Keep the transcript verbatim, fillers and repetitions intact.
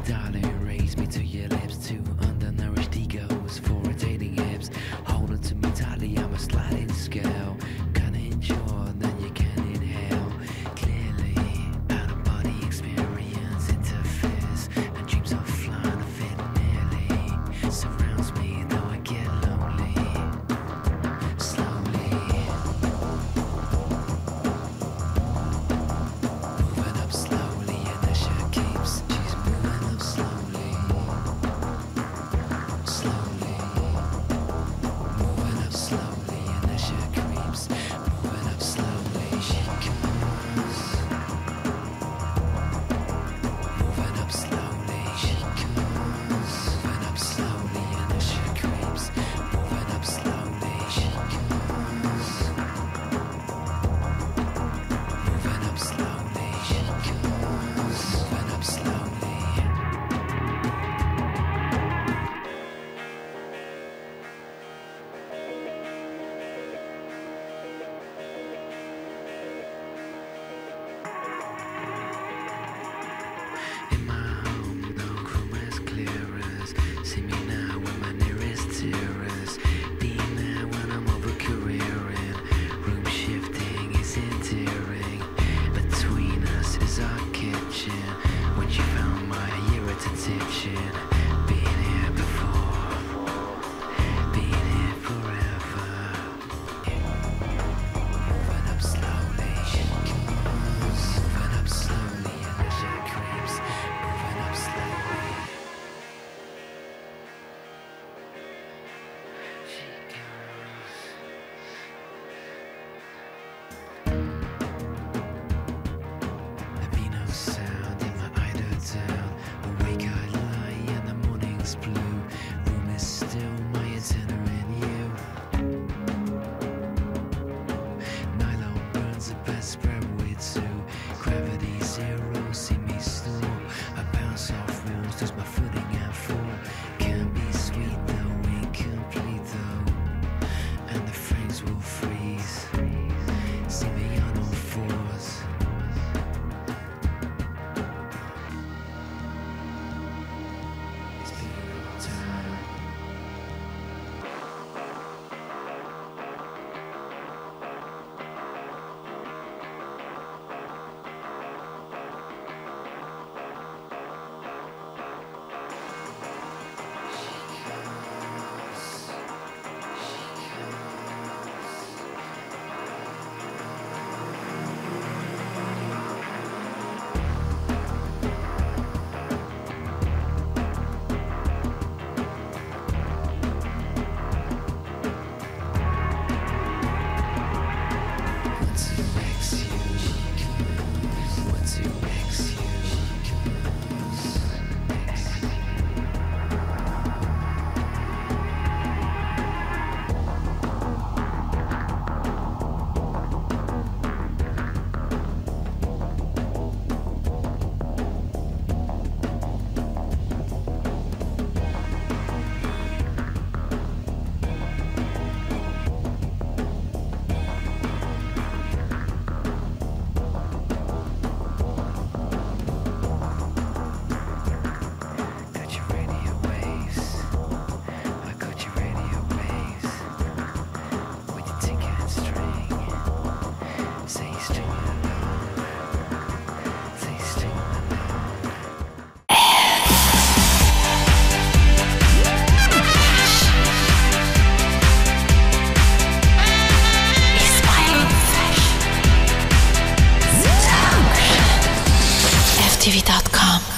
darling, raise me to your lips. Two undernourished egos for rotating hips. Hold on to me tightly, I'm a sliding scale. Kinda enjoy, then you can inhale. Clearly, out of body experience interferes, and dreams of flying a fit nearly surrounds me, though I get lonely. Slowly, moving up slowly, and the shirt keeps. She's moving up slowly, slowly, moving up slowly, and the shirt creeps. Moving up slowly, she comes. Moving up slowly, she comes. Moving up slowly, and the shirt creeps. Moving up slowly, she comes. Moving up slowly, she comes. Moving up slowly. In my home, no chrome as clearance. See me now when my nearest tears. Be there when I'm over careering. Room shifting is endearing. Between us is our kitchen. When you found my irritation. Been here before. Been here forever. Moving up slowly, she comes. Moving up slowly, and the shit creeps. Moving up slowly. She comes. There be no sound in my eider down. Awake I lie and the morning's blue. Room is still my antenna in you. Nylon burns the best spread with two. Gravity zero, see me snore. I bounce off walls, lose my footing and fall. Can be sweet though, incomplete though. And the frames will freeze. See me on all fours. It's been a long time. Want to X you, want to X you. Got your radio waves. I got your radio waves. With your tin can string. Say you're stringing along. Say you're stringing along. Inspiring fashion. F T V dot com